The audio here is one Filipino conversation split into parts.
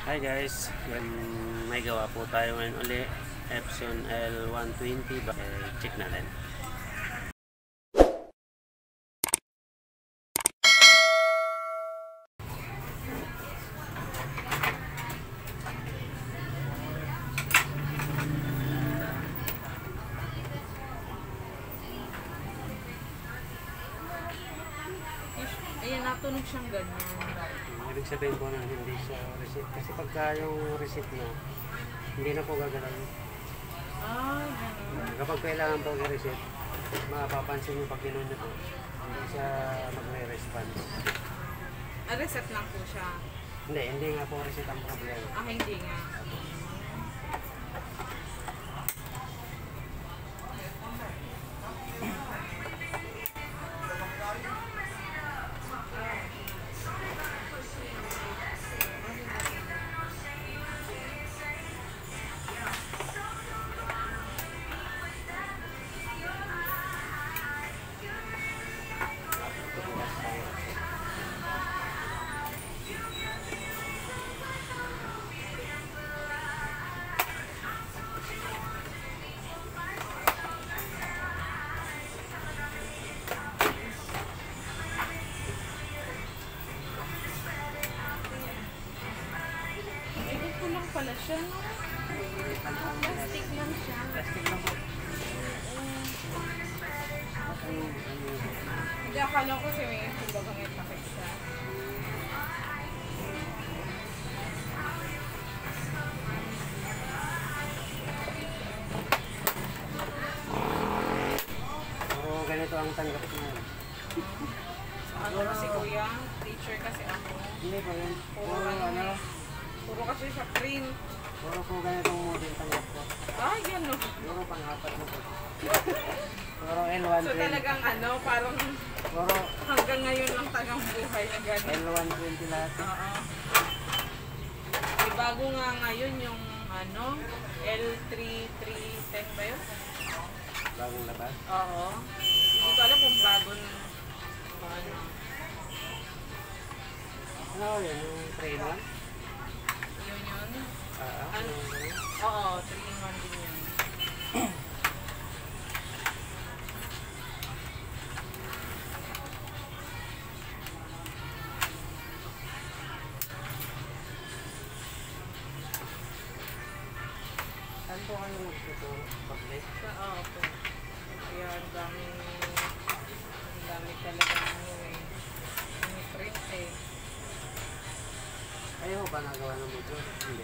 Hi guys, may gawa po tayo ngayon uli. Epson L120, check natin. Ayan, natunog siyang ganyan. Ibig sabihin po na hindi siya receipt. Kasi pagka yung receipt na, hindi na po gagalaw. Ah, ganun. Kapag kailangan po i-receipt, mapapansin nyo pag gano'n nyo po, hindi siya magre-response. Reset lang po siya. Hindi nga po receipt ang problema. Ah, hindi nga. Ito lang pala siya, no? Plastic lang siya. Plastic lang po. Hindi, akala ko kasi may kumbaga may pakit siya. Pero ganito ang tanggap niya. Ano kasi kuya? Teacher kasi ako. Hindi po yun. Puro kasi siya print. Puro po ganitong model tanggap ko. Ah, yan, no? Puro pang-apat na po. Puro L120. So talagang parang Puro hanggang ngayon lang tagang buhay na gano'n. L120 lahat. Oo. Bago nga ngayon yung L3310 ba yun? Bagong labas. Oo. Hindi ko alam kung bago na ano. Ano yun? Yung 3-in-1? Yun yun. Ano? Oo, 3-in-1 din yun. Saan po kayo magtuturo? Public? Oo po. Kaya ang dami talaga yung print eh. Kayo ba nagawa ng module? Hindi.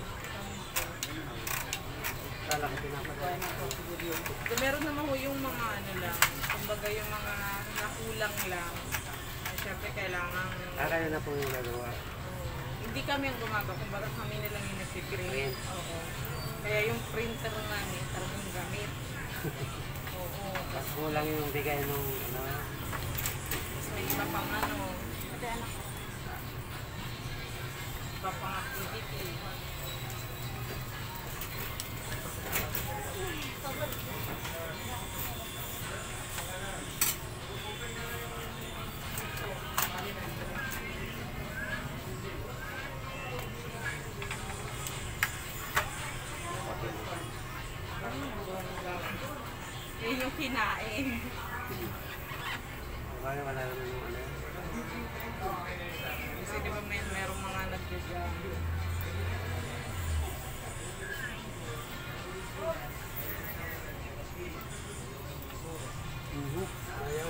Kala ko pinapagawa na po. So, meron naman ho yung mga lang, kumbaga yung mga nakulang lang. Siyempre kailangan, Kayo na po yung nagawa. hindi kami ang gumagawa, kumbaga kami na lang yung nag-print. Oo. Kaya yung printer namin talagang gamit. Oo. Mas kulang yung bigay nung Tapos may iba pang iba pang activity. Yun yung kinain. Kaya wala naman yung Kasi di ba merong mga nagdadyan. Ayaw.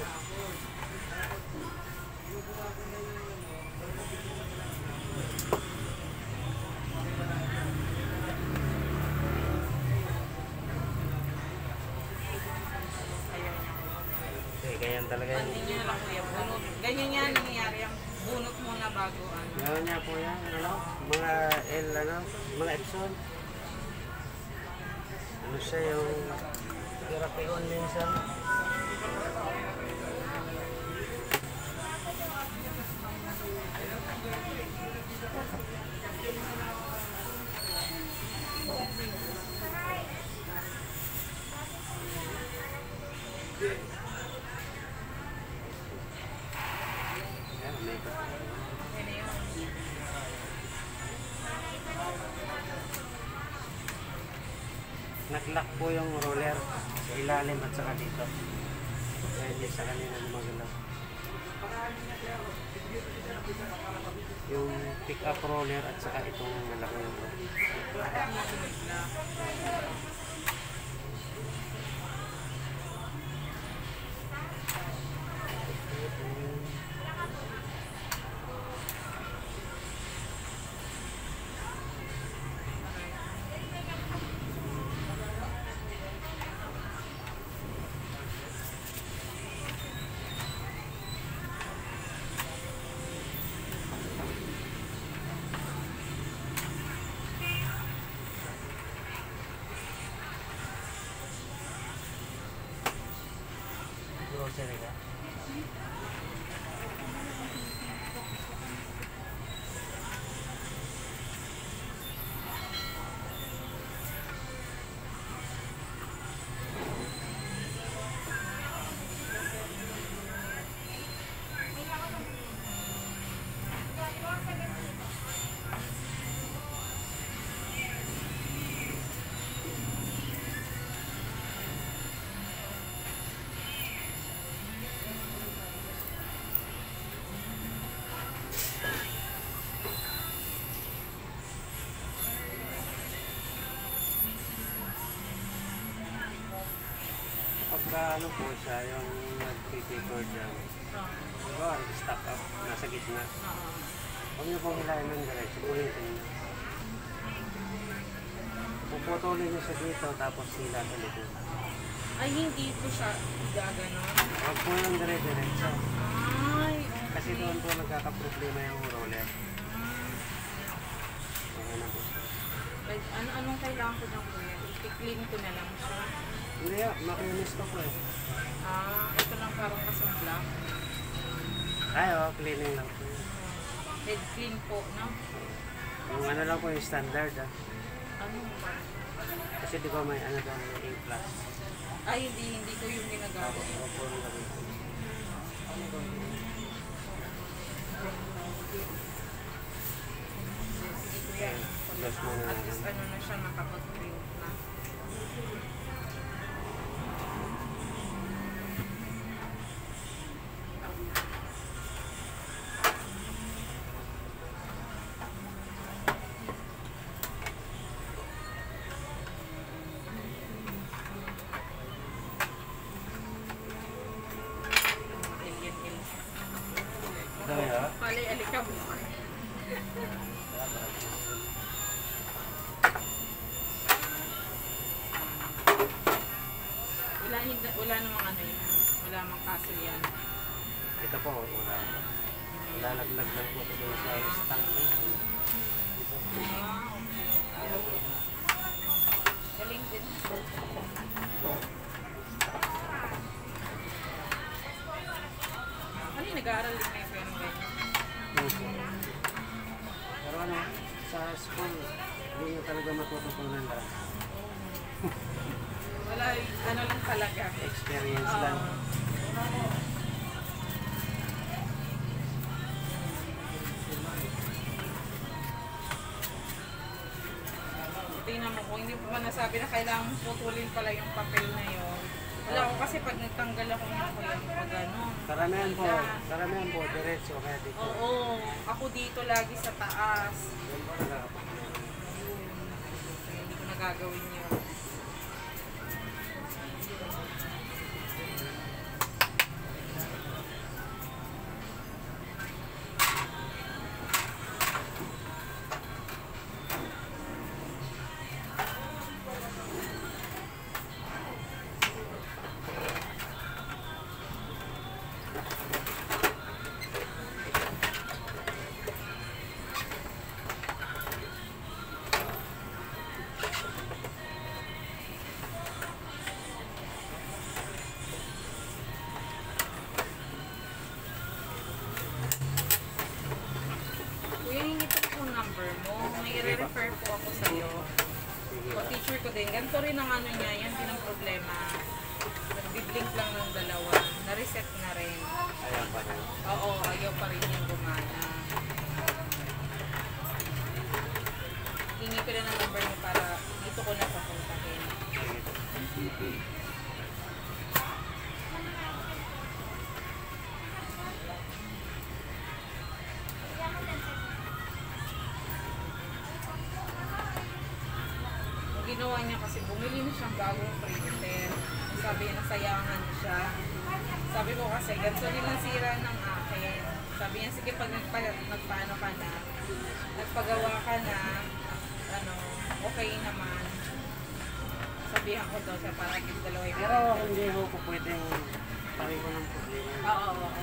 Ganyan talaga yun. Ano nyo lang kuya, bunot. Ganyan yan nangyayari yung bunot muna bago Gawin niya po yan, mga mga Epson. Ano siya yung European minsan. nag-lock po yung roller sa ilalim at saka dito. Kaya hindi sa kanina gumagalaw. Yung pick-up roller at saka itong malaki yung roller. Grocery ka? Pagka ano po siya, yung nag-paper dyan, diba, stack up, nasa gitna. Huwag niyo pong hilahin ng diretso, ulitin niyo. Puputulin niyo siya dito, tapos hila sa likod. Ay, hindi po siya gaganon. Huwag po yung dire-diretso. Ay, Kasi doon po nagkakaproblema yung roller. Okay na po siya. anong kailangan ko ng kuya? I-clean ko na lang siya. Hindi, makinis to po eh. Ito lang parang kasambla. Ay, cleaning lang po. Head clean po, no? Yung ano lang po yung standard Ano ba? Kasi di ba may ano doon, may A+. Ay, hindi ko yung ginagawa. Huwag po yung gawin ko. Sige kuya. Close mo na At least lang. ano na siya, nakapag-print na. Dami ha? Pali, alikabok. Wala namang ano yun. Wala namang kaso yan. Ito po, wala. Lalaglag lang po ito doon sa stock. Galing din. Ano yung nag-aaral din kayo pero ganyan? Pero ano, sa school, hindi nyo talaga matututunan lang. Wala, ano lang talaga. Experience lang. Tingnan mo, kung hindi pa man nasabi na kailangan putulin pala yung papel na yun. Wala ko kasi pag nagtanggal ako ng kuya, pag ano. Karamihan po, diretso kaya dito. Oo, ako dito lagi sa taas. Doon po nagkakaproblema. Kaya hindi ko nagagawin yun. Kuya, hingi ko po number mo. May i-refer po ako sa'yo. Sige. O, teacher ko din. Ganito rin ang ano niya. Yan din ang problema. Nag-blink lang ng dalawa. Na-reset na rin. Ayan pa rin. Oo, ayaw pa rin yung gumana. Hingi ko rin ang number mo para if gusto ko na papuntahin. Ang ginawa niya kasi bumili na siyang bagong printer. Sabi niya nasayangan siya. Sabi ko kasi ganito din ang sira ng akin. Sabi niya sige pag nagpaano ka na, nagpagawa ka na, ano, okay naman. Sabihan ko daw siya para yung dalawa yung Pero hindi ko po pwedeng pareho ko ng problema. Oo, oo.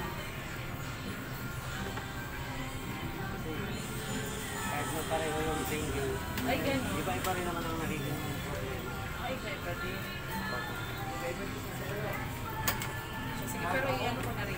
Kasi kahit na pareho yung single, Ay, gano'n. iba-iba rin naman ang nagiging problema. Ay, iba din. Iba din sa dalawa. So, sige, pero i-ano ko na rin.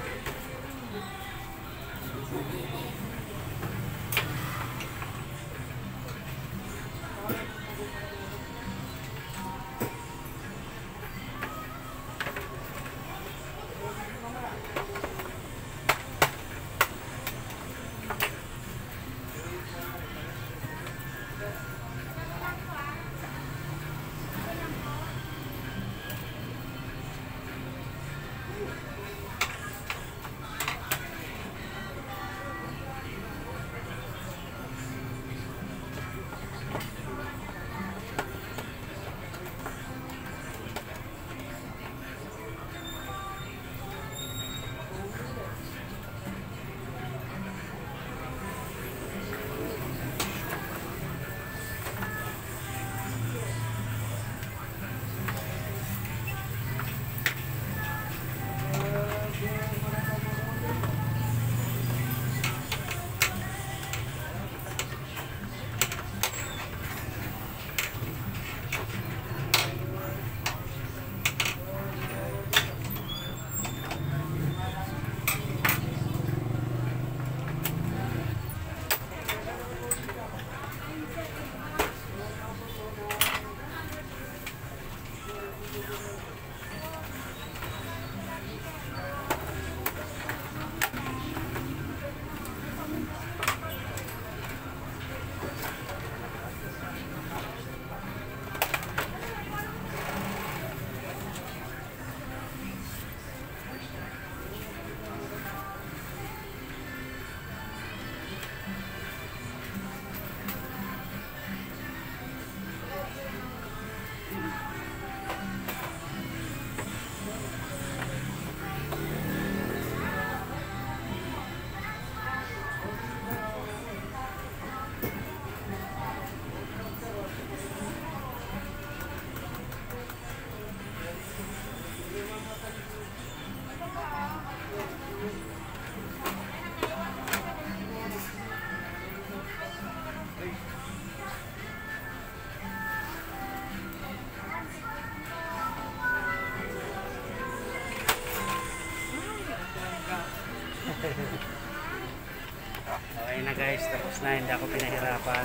Okay na guys, tapos na, hindi ako pinahirapan.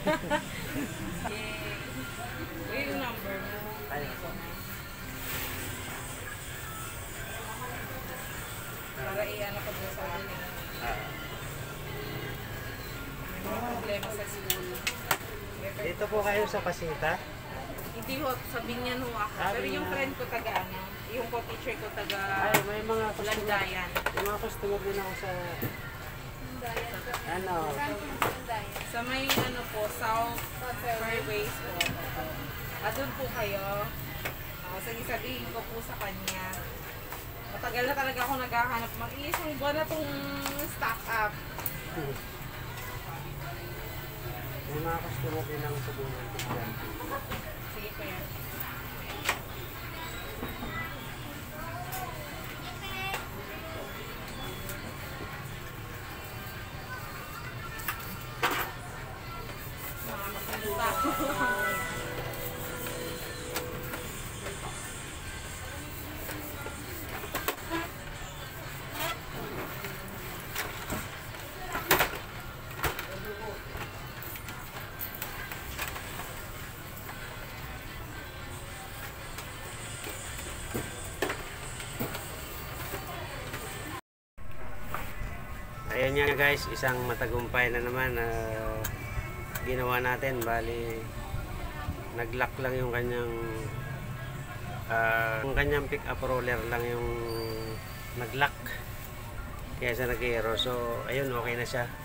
Yay! Uy, yung number mo. Ay. Para i-ano ko doon sa akin. May mga problema sa school. Dito po kayo sa Pasita? Hindi ho, sa Binyan ho ako. Ah, Pero yung Binyan. friend ko taga ano, yung co-teacher ko taga Ay, may mga customer. Landayan. May mga customer din ako sa ano, Sa may ano po, South Fairways po. Doon po kayo. Sige, sabihin ko po sa kanya. Matagal na talaga ako naghahanap. Mag-iisang buwan na itong stock up. may mga customer din ako sa bungan. Sige po yan. Ayan nga guys, isang matagumpay na naman na ginawa natin. Bali, nag-lock lang yung kanyang pick up roller lang yung nag-lock, kaya siya nag-error. So ayun, okay na siya.